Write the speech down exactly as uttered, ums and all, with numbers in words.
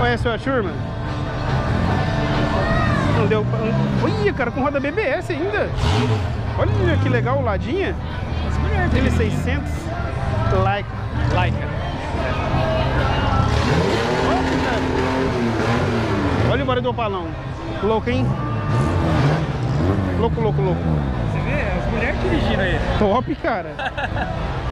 Conhece o Turma? Não deu. Olha, cara, com roda B B S ainda. Olha que legal o ladinha. mil e seiscentos. Like. Like. Olha o barulho do opalão. Louco, hein? Louco, louco, louco. Você vê? As mulheres dirigindo aí. Top, cara.